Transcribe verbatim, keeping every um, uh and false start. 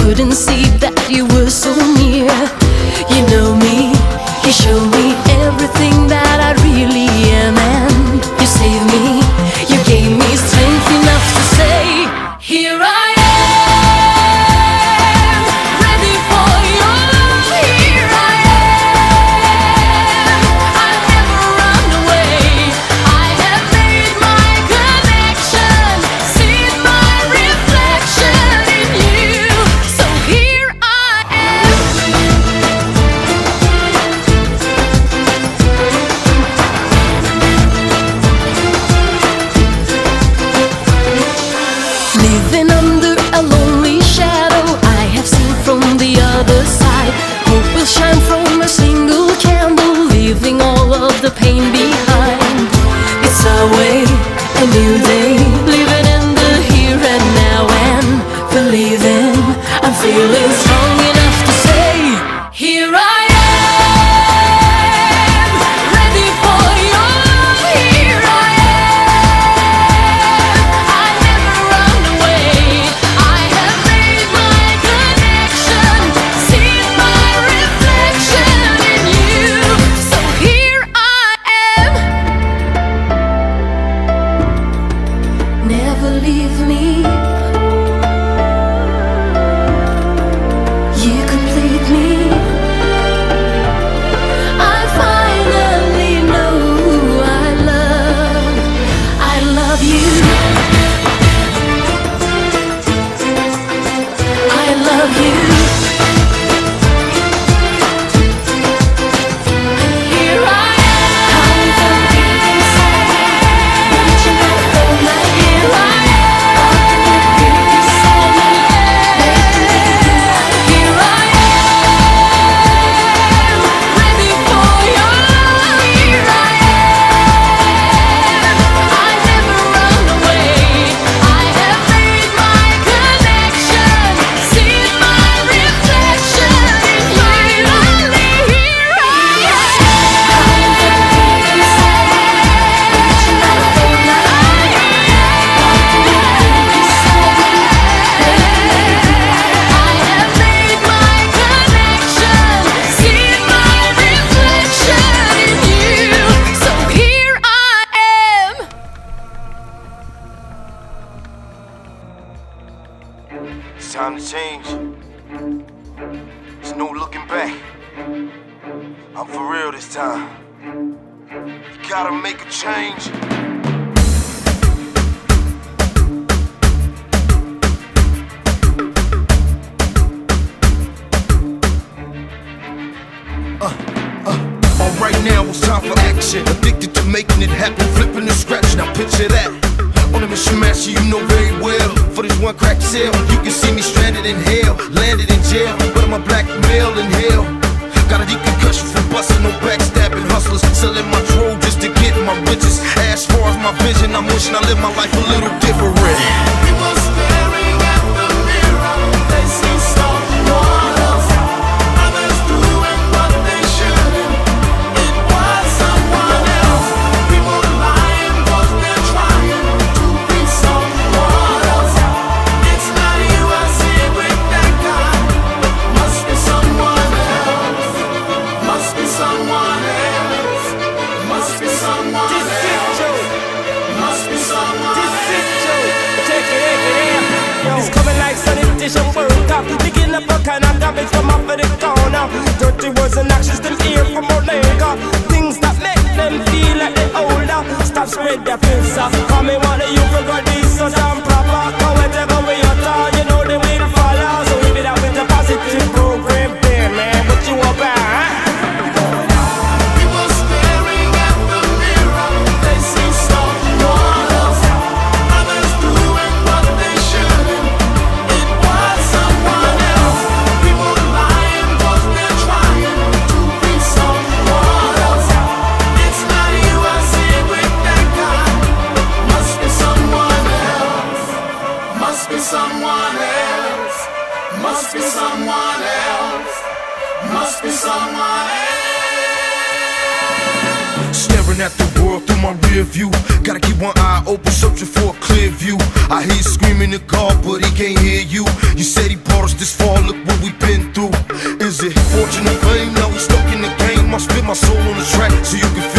couldn't see that you were so near. You know me, you show me everything that I really am, and you saved me. You gave me strength enough to say, here I am, ready for your love. Here I am, I'll never run away. I have made my connection, seen my reflection in you. So here I am. Living under a lonely shadow, I have seen from the other side. Hope will shine from a single candle, leaving all of the pain behind. It's our way, a new day, living in the here and now, and believing I'm feeling strong enough to say, here I am, ready for your love. Here I am, I never run away. I have made my connection, seen my reflection in you. So here I am. Never leave me. You complete me. I finally know I love, I love you. I love you. Here I am. Reaching out for my here I am. Here I am, ready for your love. Here I am, I never run away. I have made my connection, seen my reflection in you. Finally, here I It's time to change. There's no looking back. I'm for real this time. You gotta make a change. Right now it's time for action. Addicted to making it happen, flipping the scratch. Now picture that. On a mission master you know very well. For this one crack sale, you can see me stranded in hell, landed in jail, but I'm a black male in hell. Got a deep concussion from busting, no backstabbing hustlers, selling my troll just to get my riches. As far as my vision, I'm wishing I lived my life a little different. People staring at the mirror, they see someone else. Others doing what they shouldn't. It was someone else. People lying 'cause they're trying to be someone else. It's not you I see with that guy. Must be someone else. Must be someone else. Must be someone else. Must be someone else. Check it, check it out. It's coming like sanitation work up. Picking up a kind of garbage from off of the corner. Dirty words and actions them hear from Omega. Things that make them feel like they older. Stop spread their pills up. Call me one of you forgot this so damn proper. Cause whatever we utter, you know they will follow. So leave it up with the positive program there, man. What you about, huh? People staring at the mirror, they see someone else. Others doing what they shouldn't. It was someone else. People lying 'cause they're trying to be someone else. It's not you I see with that guy. Must be someone else. Must be someone else. Must be someone else. Must be someone else. Staring at the world through my rear view. Gotta keep one eye open, searching for a clear view. I hear you screaming at God, but he can't hear you. You said he brought us this far, look what we've been through. Is it fortune or fame? Now we stuck in the game. I spit my soul on the track so you can feel